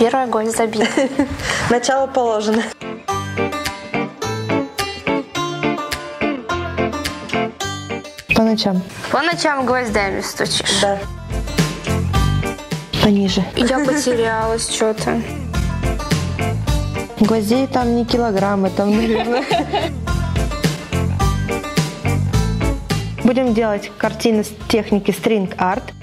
Первый гвоздь забит. Начало положено. По ночам. По ночам гвоздями стучишь. Да. Пониже. Я потерялась что-то. Гвоздей там не килограммы, там, наверное. Будем делать картины с техники стринг-арт.